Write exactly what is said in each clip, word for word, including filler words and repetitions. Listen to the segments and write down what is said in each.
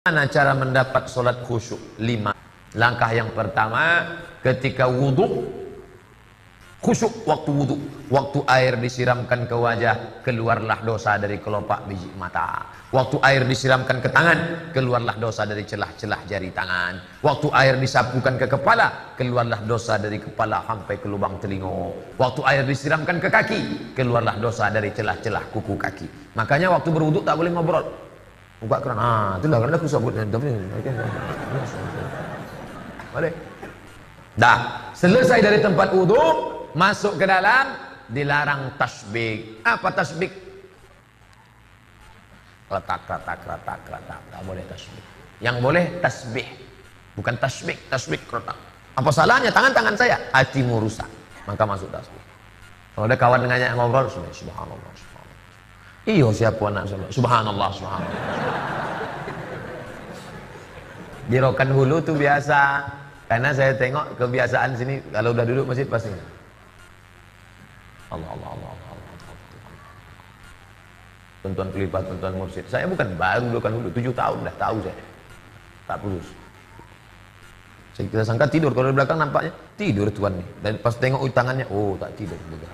Bagaimana cara mendapat sholat khusyuk? Lima. Langkah yang pertama, ketika wudhu, khusyuk waktu wudhu. Waktu air disiramkan ke wajah, keluarlah dosa dari kelopak biji mata. Waktu air disiramkan ke tangan, keluarlah dosa dari celah-celah jari tangan. Waktu air disapukan ke kepala, keluarlah dosa dari kepala sampai ke lubang telinga. Waktu air disiramkan ke kaki, keluarlah dosa dari celah-celah kuku kaki. Makanya waktu berwudhu tak boleh ngobrol. Buka keran, ah itulah karena aku sebut boleh. Dah, selesai dari tempat wudhu, masuk ke dalam, dilarang tasbih. Apa tasbih? Letak, letak, letak, letak. Tak boleh tasbih. Yang boleh tasbih, bukan tasbih, tasbih letak. Apa salahnya tangan-tangan saya? Hatimu rusak, maka masuk tasbih. Kalau ada kawan dengannya ngobrol, subhanallah, subhanallah. Iyo siapa anak subhanallah, subhanallah. Di Rokan Hulu tuh biasa, karena saya tengok kebiasaan sini kalau udah duduk masjid pasti Allah Allah Allah Allah, Allah. Tuan-tuan pelipat, tuan-tuan mursyid. Saya bukan baru Rokan Hulu, tujuh tahun dah tahu saya. Tak putus. Saya kita sangka tidur, kalau di belakang nampaknya tidur tuan nih. Dan pas tengok tangannya, oh tak tidur juga.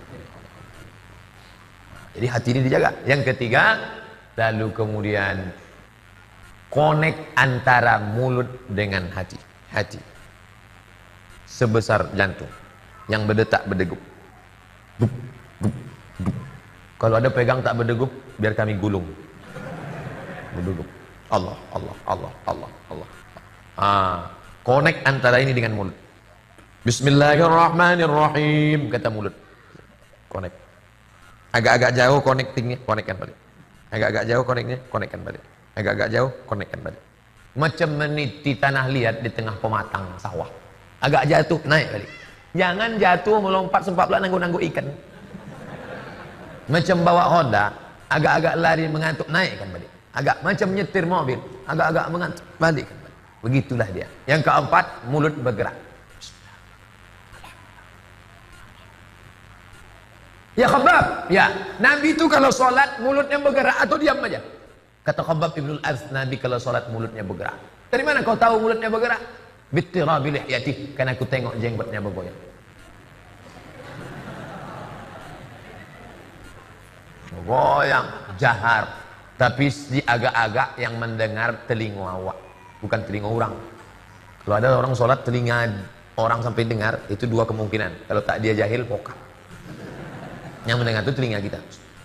Jadi hati ini dijaga. Yang ketiga, lalu kemudian connect antara mulut dengan hati. Hati sebesar jantung yang berdetak berdegup. Dup, dup, dup. Kalau ada pegang tak berdegup, biar kami gulung. Berdegup. Allah, Allah, Allah, Allah, Allah. Ah, connect antara ini dengan mulut. Bismillahirrahmanirrahim, kata mulut. Connect. Agak-agak jauh connectingnya, connectkan balik. Agak-agak jauh connectnya, connectkan balik. Agak-agak jauh, connectkan balik. Macam meniti tanah liat di tengah pematang sawah. Agak jatuh, naik balik. Jangan jatuh melompat sempat pula nanggu-nanggu ikan. Macam bawa Honda, agak-agak lari mengantuk, naikkan balik. Agak macam nyetir mobil, agak-agak mengantuk, balikkan balik. Begitulah dia. Yang keempat, mulut bergerak. Ya Khabbab, ya Nabi itu kalau sholat mulutnya bergerak atau diam aja? Kata Khabbab ibnul Arz, Nabi kalau sholat mulutnya bergerak. Dari mana kau tahu mulutnya bergerak? Bittirabi lihyati, karena aku tengok jenggotnya bergoyang. Goyang, jahar. Tapi si agak-agak yang mendengar telinga awak, bukan telinga orang. Kalau ada orang sholat telinga orang sampai dengar, itu dua kemungkinan. Kalau tak dia jahil, pokak. Yang mendengar itu telinga kita.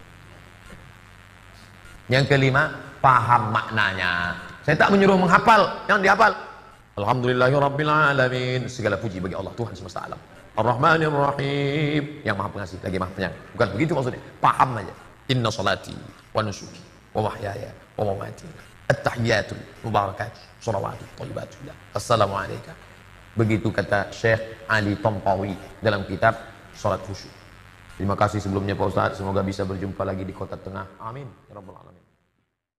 Yang kelima, paham maknanya. Saya tak menyuruh menghafal, yang dihafal. Alhamdulillahirrabbilalamin. Segala puji bagi Allah Tuhan semesta alam. Ar-Rahmanir-Rahim, yang maha pengasih lagi maha penyayang. Bukan begitu maksudnya. Paham aja. Inna salati wa nusuki wa mahyaya wa mamati at-tahiyatul mubarakatuh shalawatu thayyibatullah assalamualaikum. Begitu kata Syekh Ali Tompawi dalam kitab Salat Khusyuk. Terima kasih sebelumnya Pak Ustadz, semoga bisa berjumpa lagi di Kota Tengah. Amin ya rabbal alamin.